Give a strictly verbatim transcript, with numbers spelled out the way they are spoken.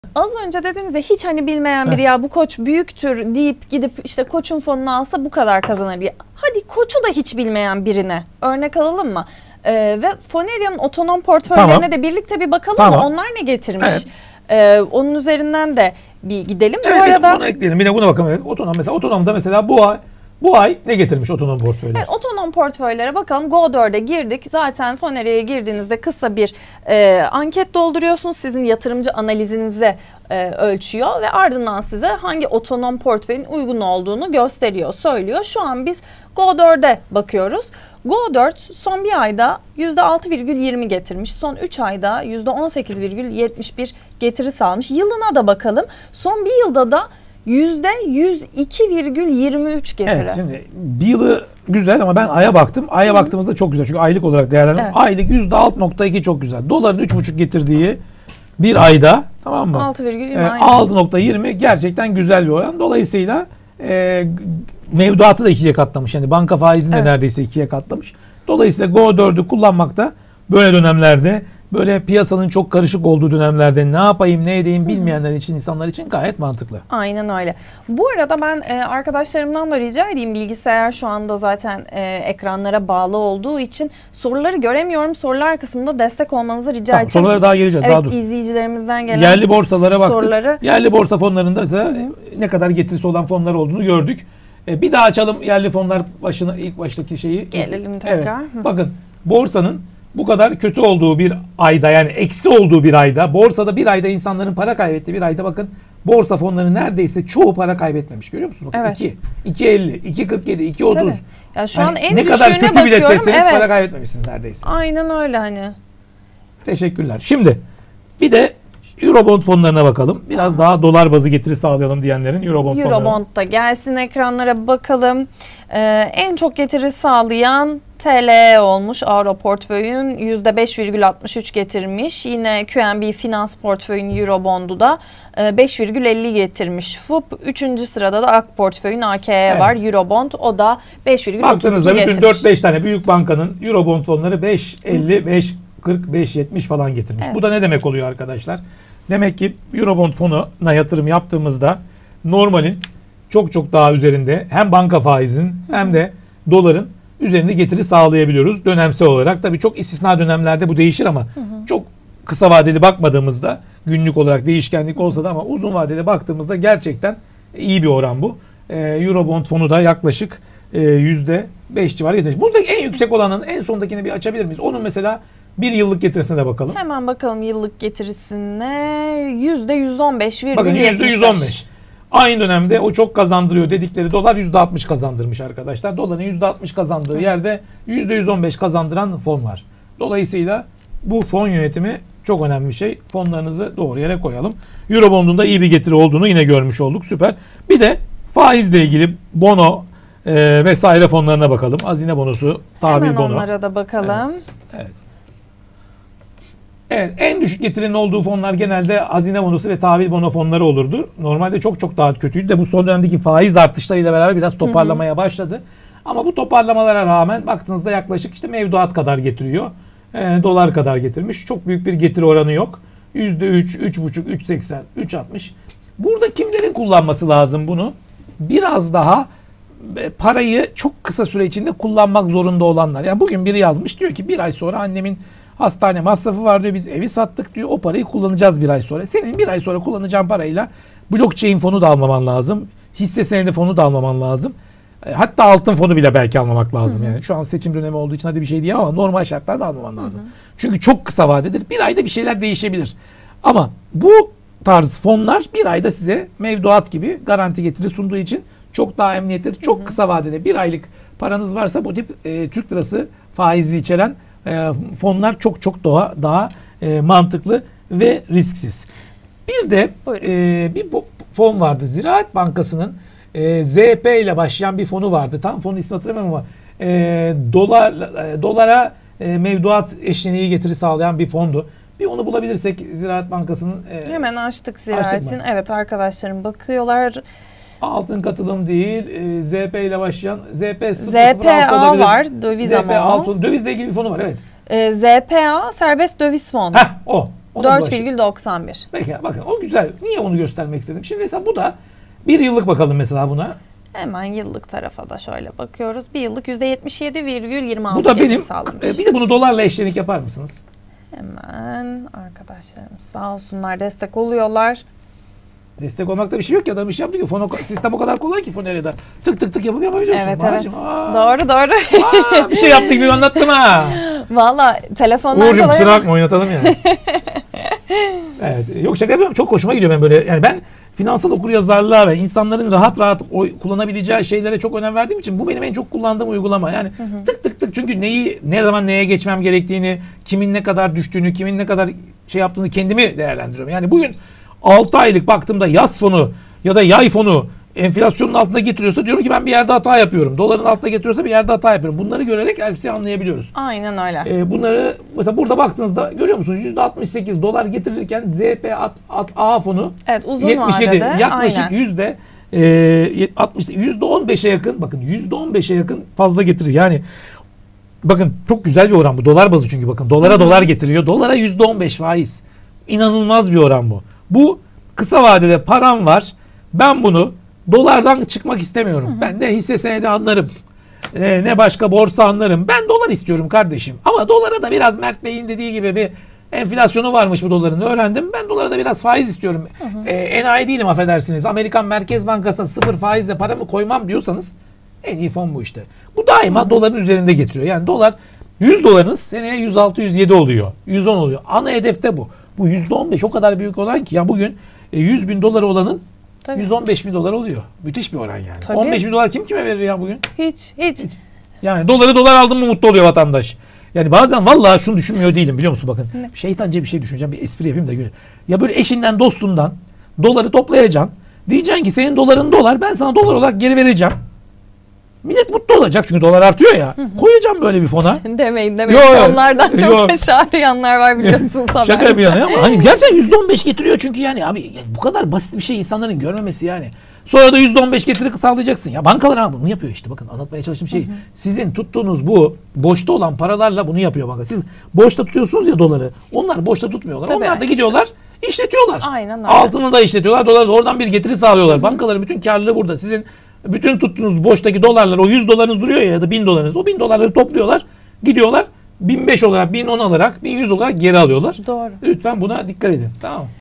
Az önce dediniz ya hiç hani bilmeyen biri ya bu koç büyüktür deyip gidip işte koçun fonunu alsa bu kadar kazanır diye. Hadi koçu da hiç bilmeyen birine örnek alalım mı? Ee, ve Foneria'nın otonom portföylerine tamam. de birlikte bir bakalım tamam. mı? Onlar ne getirmiş? Evet. Ee, onun üzerinden de bir gidelim. Evet, bu arada bunu ekleyelim. Yine buna bakalım. Evet, otonom mesela otonomda mesela bu ay Bu ay ne getirmiş otonom portföyler? Evet, otonom portföylere bakalım. Go dört'e girdik. Zaten Foneria'ya girdiğinizde kısa bir e, anket dolduruyorsunuz. Sizin yatırımcı analizinizi e, ölçüyor ve ardından size hangi otonom portföyün uygun olduğunu gösteriyor, söylüyor. Şu an biz Go dört'e bakıyoruz. Go dört son bir ayda yüzde altı virgül yirmi getirmiş. Son üç ayda yüzde on sekiz virgül yetmiş bir getiri sağlamış. Yılına da bakalım. Son bir yılda da yüzde yüz iki virgül yirmi üç getiri. Evet, şimdi bir yılı güzel ama ben aya baktım. Aya Hı-hı. baktığımızda çok güzel. Çünkü aylık olarak değerlendiriyorum. Evet. Aylık yüzde altı nokta iki çok güzel. Doların üç buçuk getirdiği bir ayda, tamam mı? altı virgül yirmi. E, altı nokta yirmi gerçekten güzel bir oran. Dolayısıyla e, mevduatı da ikiye katlamış. Yani banka faizini evet. de neredeyse ikiye katlamış. Dolayısıyla Go dört'ü kullanmakta böyle dönemlerde, böyle piyasanın çok karışık olduğu dönemlerde ne yapayım ne edeyim bilmeyenler için, insanlar için gayet mantıklı. Aynen öyle. Bu arada ben e, arkadaşlarımdan da rica edeyim, bilgisayar şu anda zaten e, ekranlara bağlı olduğu için soruları göremiyorum. Sorular kısmında destek olmanızı rica tamam, edeceğim. Sorulara daha geleceğiz. Evet, daha dur. izleyicilerimizden gelen yerli borsalara baktık. Soruları. Yerli borsa fonlarında mesela ne kadar getirisi olan fonlar olduğunu gördük. E, bir daha açalım yerli fonlar başına, ilk baştaki şeyi. Gelelim tekrar. Evet. Bakın borsanın bu kadar kötü olduğu bir ayda, yani eksi olduğu bir ayda, borsada bir ayda insanların para kaybettiği bir ayda bakın borsa fonları neredeyse çoğu para kaybetmemiş, görüyor musunuz? Bakın evet. iki, iki elli, iki kırk yedi, iki otuz. Ya şu yani an en ne kadar kötü bakıyorum, bile seseniz evet. para kaybetmemişsiniz neredeyse. Aynen öyle hani. Teşekkürler. Şimdi bir de Eurobond fonlarına bakalım. Biraz daha dolar bazı getiri sağlayalım diyenlerin Eurobond fonları. Eurobond'da gelsin ekranlara bakalım. Ee, en çok getiri sağlayan T L olmuş. Euro portföyün yüzde beş virgül altmış üç getirmiş. Yine Q N B Finans portföyün Eurobond'u da beş virgül elli getirmiş. F U P üçüncü sırada da Ak portföyün A K E evet. var. Eurobond o da beş virgül otuz iki baktığınızda getirmiş. bütün dört beş tane büyük bankanın Eurobond fonları beş elli, beş kırk, beş yetmiş falan getirmiş. Evet. Bu da ne demek oluyor arkadaşlar? Demek ki Eurobond fonuna yatırım yaptığımızda normalin çok çok daha üzerinde hem banka faizinin hem de doların üzerinde getiri sağlayabiliyoruz dönemsel olarak. Tabii çok istisna dönemlerde bu değişir ama hı hı. çok kısa vadeli bakmadığımızda, günlük olarak değişkenlik olsa da ama uzun vadeli baktığımızda gerçekten iyi bir oran bu. Ee, Eurobond fonu da yaklaşık e, yüzde beş civarı getirmiş. Buradaki en yüksek olanın en sondakini bir açabilir miyiz? Onun mesela bir yıllık getirisine de bakalım. Hemen bakalım yıllık getirisine. yüzde yüz on beş virgül bakın yetmiş beş. yüzde yüz on beş. Aynı dönemde o çok kazandırıyor dedikleri dolar yüzde altmış kazandırmış arkadaşlar. Doların yüzde altmış kazandığı yerde yüzde yüz on beş kazandıran fon var. Dolayısıyla bu fon yönetimi çok önemli bir şey. Fonlarınızı doğru yere koyalım. Eurobond'un da iyi bir getiri olduğunu yine görmüş olduk. Süper. Bir de faizle ilgili bono e, vesaire fonlarına bakalım. Hazine bonosu, tahvil Hemen bono. Hemen onlara da bakalım. Evet. evet. Evet, en düşük getirinin olduğu fonlar genelde hazine bonosu ve tahvil bono fonları olurdu. Normalde çok çok daha kötüydü de bu son dönemdeki faiz artışlarıyla beraber biraz toparlamaya hı hı. başladı. Ama bu toparlamalara rağmen baktığınızda yaklaşık işte mevduat kadar getiriyor. E, dolar kadar getirmiş. Çok büyük bir getiri oranı yok. yüzde üç, üç buçuk, üç seksen, üç altmış. Burada kimlerin kullanması lazım bunu? Biraz daha parayı çok kısa süre içinde kullanmak zorunda olanlar. Yani bugün biri yazmış, diyor ki bir ay sonra annemin hastane masrafı var diyor, biz evi sattık diyor, o parayı kullanacağız bir ay sonra. Senin bir ay sonra kullanacağın parayla blockchain fonu da almaman lazım. Hisse senedi fonu da almaman lazım. Hatta altın fonu bile belki almamak lazım. Hı hı. Yani şu an seçim dönemi olduğu için hadi bir şey diyemem ama normal şartlarda almaman lazım. Hı hı. Çünkü çok kısa vadedir. Bir ayda bir şeyler değişebilir. Ama bu tarz fonlar bir ayda size mevduat gibi garanti getiri sunduğu için çok daha emniyetli, çok hı hı. kısa vadede bir aylık paranız varsa bu tip e, Türk lirası faizi içeren e, fonlar çok çok daha daha e, mantıklı ve risksiz. Bir de e, bir fon vardı, Ziraat Bankası'nın e, Z P ile başlayan bir fonu vardı. Tam fonu ismi hatırlamıyorum ama e, dolar e, dolara e, mevduat eşliğine getiri sağlayan bir fondu. Bir onu bulabilirsek Ziraat Bankası'nın e, hemen açtık Ziraat'in. Evet, arkadaşlarım bakıyorlar. Altın katılım değil, e, Z P ile başlayan Z P Z P A var, döviz ama. Z P A altın, dövizle ilgili bir fonu var, evet. E, Z P A serbest döviz fonu. Heh, o. Ona mı dört başladık? virgül doksan bir. Peki bakın o güzel. Niye onu göstermek istedim? Şimdi mesela bu da bir yıllık bakalım mesela buna. Hemen yıllık tarafa da şöyle bakıyoruz. Bir yıllık yüzde yetmiş yedi virgül yirmi altı Bu da getiri benim. sağlamış. E, bir de bunu dolarla eşlenik yapar mısınız? Hemen arkadaşlarımız sağ olsunlar destek oluyorlar. Destek olmakta bir şey yok ya. Adam iş yaptı ki. Fon, sistem o kadar kolay ki Fonere'de. Tık tık tık yapıp yapabiliyorsun. Evet Bahar'cığım. evet. Aa, Doğru doğru. aa, bir şey yaptık gibi anlattım ha. Valla telefonlar Uğur'cum kolay kusura ama- bakma oynatalım yani. Evet. Yok şaka yapıyorum. Çok hoşuma gidiyor ben böyle. Yani ben finansal okuryazarlığa ve insanların rahat rahat oy, kullanabileceği şeylere çok önem verdiğim için bu benim en çok kullandığım uygulama. Yani hı hı. tık tık tık çünkü neyi ne zaman neye geçmem gerektiğini, kimin ne kadar düştüğünü, kimin ne kadar şey yaptığını kendimi değerlendiriyorum. Yani bugün altı aylık baktığımda yaz fonu ya da yay fonu enflasyonun altında getiriyorsa diyorum ki ben bir yerde hata yapıyorum. Doların altında getiriyorsa bir yerde hata yapıyorum. Bunları görerek hepsini anlayabiliyoruz. Aynen öyle. Ee, bunları mesela burada baktığınızda görüyor musunuz? yüzde altmış sekiz dolar getirirken Z P A fonu Evet uzun yetmiş yedi vadede. yaklaşık Aynen. yüzde e, altmış yüzde on beşe yakın bakın yüzde on beşe yakın fazla getirir. Yani bakın çok güzel bir oran bu. Dolar bazı çünkü bakın. Dolara dolar getiriyor. Dolara yüzde on beş faiz. İnanılmaz bir oran bu. Bu kısa vadede param var. Ben bunu dolardan çıkmak istemiyorum. Hı hı. Ben ne hisse senedi anlarım. Ee, ne başka borsa anlarım. Ben dolar istiyorum kardeşim. Ama dolara da biraz Mert Bey'in dediği gibi bir enflasyonu varmış bu doların öğrendim. Ben dolara da biraz faiz istiyorum. Hı hı. Ee, enayi değilim affedersiniz. Amerikan Merkez Bankası'na sıfır faizle paramı koymam diyorsanız en iyi fon bu işte. Bu daima hı hı. doların üzerinde getiriyor. Yani dolar yüz dolarınız seneye yüz altı yüz yedi oluyor. yüz on oluyor. Ana hedefte bu. Bu yüzde on beş o kadar büyük olan ki ya bugün yüz bin doları olanın tabii. yüz on beş bin dolar oluyor. Müthiş bir oran yani. Tabii. on beş bin dolar kim kime verir ya bugün? Hiç, hiç. hiç. Yani doları dolar aldım mı mutlu oluyor vatandaş. Yani bazen vallahi şunu düşünmüyor değilim biliyor musun bakın. Ne? Şeytanca bir şey düşüneceğim. Bir espri yapayım da göre. Ya böyle eşinden dostundan doları toplayacaksın. Diyeceksin ki senin doların dolar ben sana dolar olarak geri vereceğim. Millet mutlu olacak çünkü dolar artıyor ya. Koyacağım böyle bir fona. Demeyin demeyin. Yo, Onlardan çok yo. yaşayanlar var biliyorsunuz. Şaka yapıyorsun ama hani gerçekten yüzde on beş getiriyor çünkü yani abi ya bu kadar basit bir şey insanların görmemesi yani. Sonra da yüzde on beş getiri sağlayacaksın. Ya bankalar abi bunu yapıyor işte bakın anlatmaya çalıştığım şey. Hı hı. Sizin tuttuğunuz bu boşta olan paralarla bunu yapıyor banka. Siz boşta tutuyorsunuz ya doları. Onlar boşta tutmuyorlar. Tabii, onlar da gidiyorlar işte. işletiyorlar. Aynen öyle. Altını da işletiyorlar. Doları da oradan bir getiri sağlıyorlar. Hı hı. Bankaların bütün karlılığı burada. Sizin bütün tuttuğunuz boştaki dolarlar o yüz dolarınız duruyor ya da bin dolarınız. O bin dolarları topluyorlar. Gidiyorlar bin beş olarak bin on olarak bin yüz olarak geri alıyorlar. Doğru. Lütfen buna dikkat edin. Tamam.